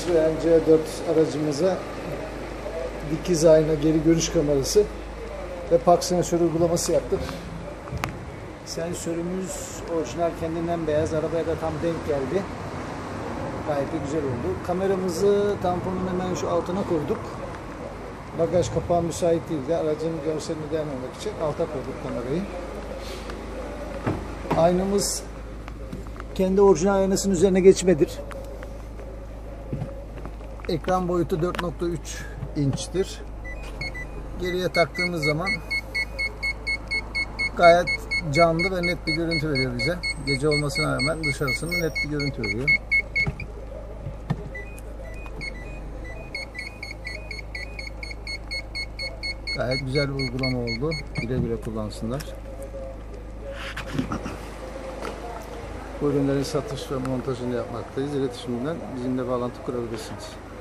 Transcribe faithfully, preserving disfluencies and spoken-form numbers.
Citroen C dört aracımıza dikiz ayna, geri görüş kamerası ve park sensörü uygulaması yaptık. Sensörümüz orijinal, kendinden beyaz, arabaya da tam denk geldi. Gayet de güzel oldu. Kameramızı tamponun hemen şu altına koyduk. Bagaj kapağı müsait değildi. Aracın görselini değerlendirmek için alta koyduk kamerayı. Aynamız kendi orijinal aynasının üzerine geçmedir. Ekran boyutu dört nokta üç inçtir. Geriye taktığımız zaman gayet canlı ve net bir görüntü veriyor bize. Gece olmasına rağmen dışarısında net bir görüntü veriyor. Gayet güzel bir uygulama oldu. Güle güle kullansınlar. Bu ürünlerin satış ve montajını yapmaktayız. İletişimden bizimle bağlantı kurabilirsiniz.